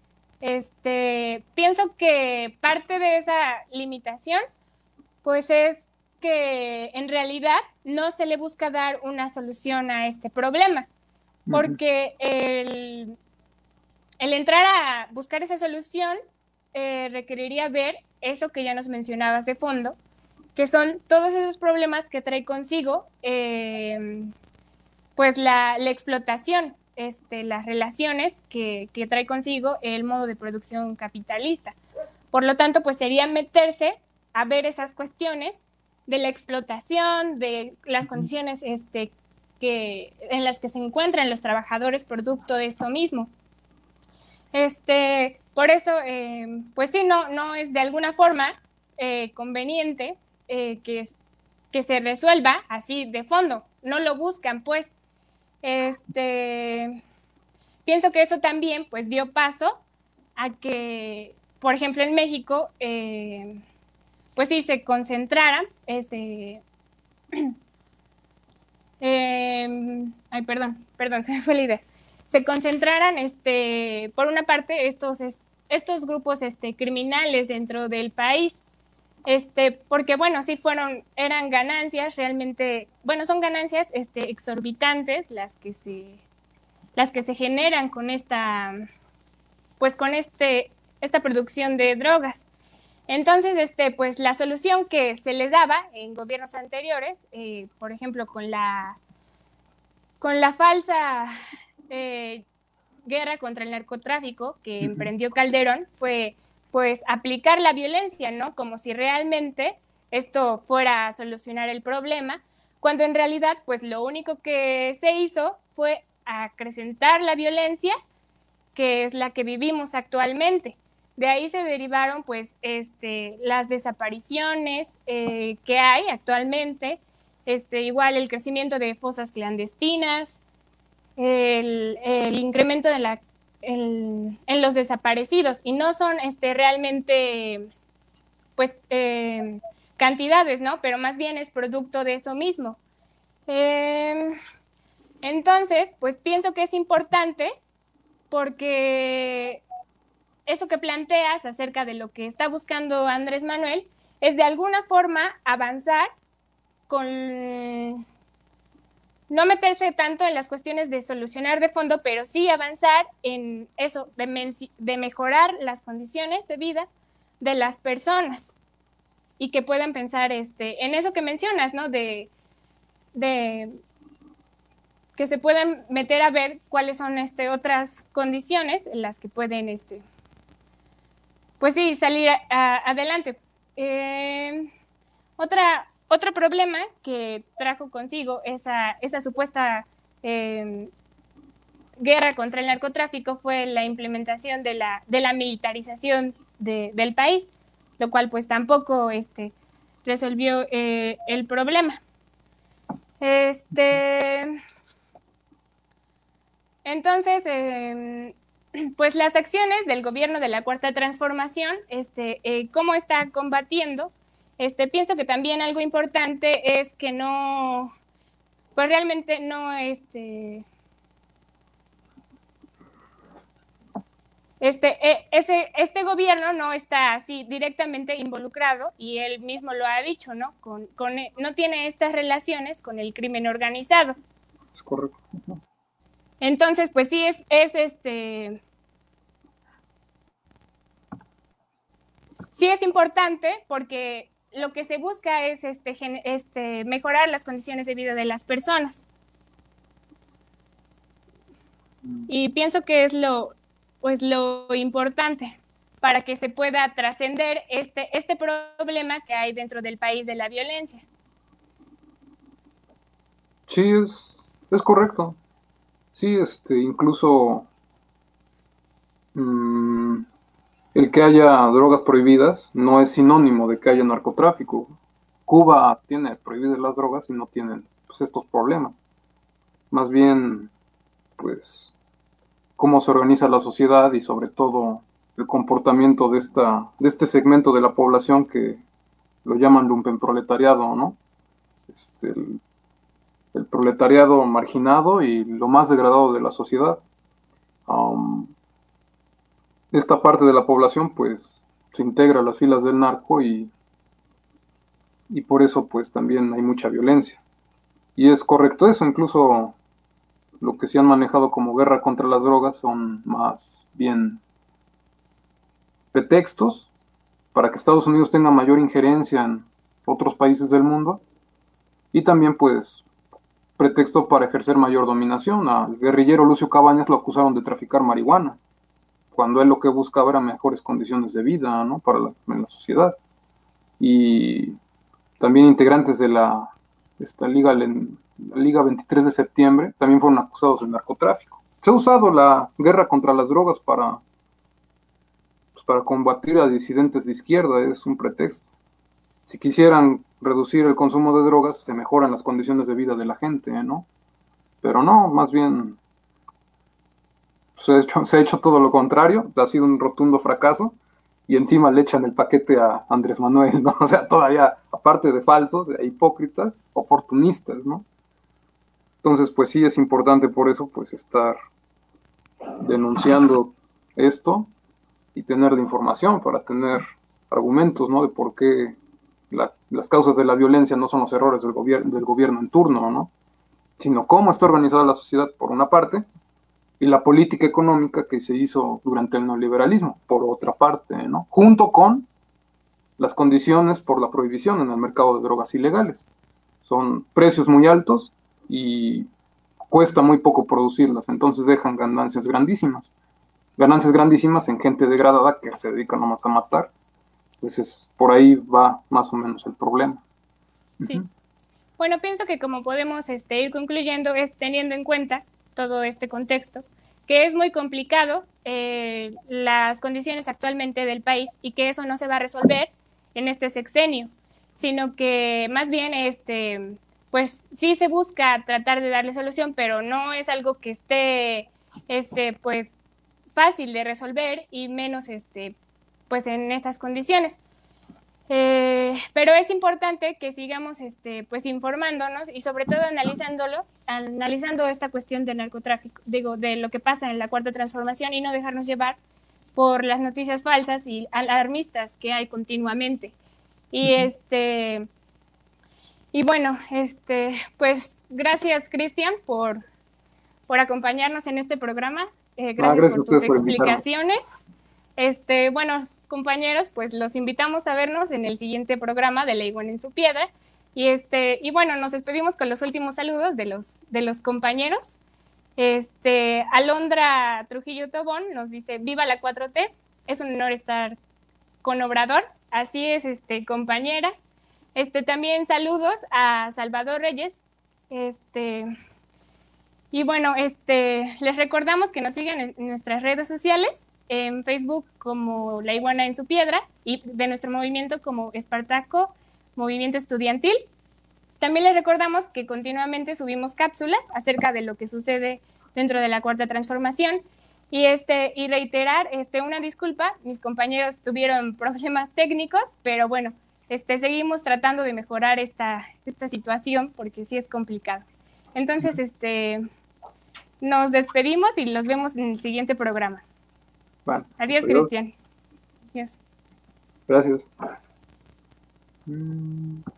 Pienso que parte de esa limitación, pues es que en realidad no se le busca dar una solución a este problema, porque el entrar a buscar esa solución requeriría ver eso que ya nos mencionabas de fondo, que son todos esos problemas que trae consigo pues la explotación, las relaciones que trae consigo el modo de producción capitalista. Por lo tanto, pues sería meterse a ver esas cuestiones de la explotación, de las condiciones en las que se encuentran los trabajadores producto de esto mismo. Por eso, pues sí, no es de alguna forma conveniente que se resuelva así de fondo. No lo buscan, pues. Pienso que eso también, pues, dio paso a que, por ejemplo, en México, pues sí, se concentraran, ay, perdón, se me fue la idea. Se concentraran, por una parte, estos grupos criminales dentro del país, porque bueno, sí eran ganancias realmente, bueno, son ganancias exorbitantes las que se generan con esta producción de drogas. Entonces, pues la solución que se les daba en gobiernos anteriores, por ejemplo, con la falsa guerra contra el narcotráfico que emprendió Calderón, fue pues aplicar la violencia, ¿no? Como si realmente esto fuera a solucionar el problema, cuando en realidad pues lo único que se hizo fue acrecentar la violencia, que es la que vivimos actualmente. De ahí se derivaron pues las desapariciones que hay actualmente, igual el crecimiento de fosas clandestinas, el incremento en los desaparecidos, y no son realmente pues cantidades, ¿no? Pero más bien es producto de eso mismo. Entonces, pues pienso que es importante porque eso que planteas acerca de lo que está buscando Andrés Manuel es de alguna forma avanzar con no meterse tanto en las cuestiones de solucionar de fondo, pero sí avanzar en eso, de mejorar las condiciones de vida de las personas y que puedan pensar en eso que mencionas, ¿no? De que se puedan meter a ver cuáles son otras condiciones en las que pueden pues sí, salir adelante. Otro problema que trajo consigo esa supuesta guerra contra el narcotráfico fue la implementación de la militarización del país, lo cual pues tampoco resolvió el problema. Entonces, pues las acciones del gobierno de la Cuarta Transformación, cómo está combatiendo, pienso que también algo importante es que no, pues realmente no, este gobierno no está así directamente involucrado, y él mismo lo ha dicho, ¿no? No tiene estas relaciones con el crimen organizado. Es correcto. Entonces, pues sí sí es importante porque lo que se busca es mejorar las condiciones de vida de las personas. Y pienso que es lo importante para que se pueda trascender este problema que hay dentro del país de la violencia. Sí, es correcto. Sí, incluso el que haya drogas prohibidas no es sinónimo de que haya narcotráfico. Cuba tiene prohibidas las drogas y no tienen pues estos problemas. Más bien, pues, cómo se organiza la sociedad y sobre todo el comportamiento de este segmento de la población que lo llaman lumpenproletariado, ¿no? El proletariado marginado y lo más degradado de la sociedad. Esta parte de la población pues se integra a las filas del narco y por eso pues también hay mucha violencia. Y es correcto eso, incluso lo que se han manejado como guerra contra las drogas son más bien pretextos para que Estados Unidos tenga mayor injerencia en otros países del mundo y también pues pretexto para ejercer mayor dominación. Al guerrillero Lucio Cabañas lo acusaron de traficar marihuana, cuando él lo que buscaba era mejores condiciones de vida, ¿no?, en la sociedad. Y también integrantes de la Liga 23 de septiembre también fueron acusados de narcotráfico. Se ha usado la guerra contra las drogas para combatir a disidentes de izquierda, es un pretexto. Si quisieran reducir el consumo de drogas, se mejoran las condiciones de vida de la gente, ¿no? Pero no, más bien se ha hecho todo lo contrario, ha sido un rotundo fracaso, y encima le echan el paquete a Andrés Manuel, ¿no? O sea, todavía, aparte de falsos, hipócritas, oportunistas, ¿no? Entonces, pues sí, es importante por eso, pues, estar denunciando esto y tener la información para tener argumentos, ¿no?, de por qué las causas de la violencia no son los errores del gobierno en turno, ¿no?, sino cómo está organizada la sociedad, por una parte, y la política económica que se hizo durante el neoliberalismo, por otra parte, ¿no?, junto con las condiciones por la prohibición en el mercado de drogas ilegales. Son precios muy altos y cuesta muy poco producirlas, entonces dejan ganancias grandísimas en gente degradada que se dedica nomás a matar. Entonces, por ahí va más o menos el problema. Sí. Bueno, pienso que como podemos ir concluyendo es teniendo en cuenta todo este contexto, que es muy complicado las condiciones actualmente del país y que eso no se va a resolver en este sexenio, sino que más bien pues sí se busca tratar de darle solución, pero no es algo que esté pues fácil de resolver y menos pues en estas condiciones. Pero es importante que sigamos pues informándonos y sobre todo analizando esta cuestión del narcotráfico, de lo que pasa en la Cuarta Transformación, y no dejarnos llevar por las noticias falsas y alarmistas que hay continuamente. Y y bueno, pues gracias, Cristian, por acompañarnos en este programa. Gracias por tus explicaciones. Bueno, compañeros, pues los invitamos a vernos en el siguiente programa de La Iguana en su Piedra. Y bueno, nos despedimos con los últimos saludos de los compañeros. Alondra Trujillo Tobón nos dice: viva la 4T, es un honor estar con Obrador. Así es, compañera. También saludos a Salvador Reyes. Y bueno, les recordamos que nos sigan en nuestras redes sociales, en Facebook como La Iguana en su Piedra, y de nuestro movimiento como Espartaco, Movimiento Estudiantil. También les recordamos que continuamente subimos cápsulas acerca de lo que sucede dentro de la Cuarta Transformación. Y reiterar una disculpa, mis compañeros tuvieron problemas técnicos, pero bueno, seguimos tratando de mejorar esta situación porque sí es complicado. Entonces, nos despedimos y los vemos en el siguiente programa. Bueno, adiós, Cristian. Adiós. Gracias.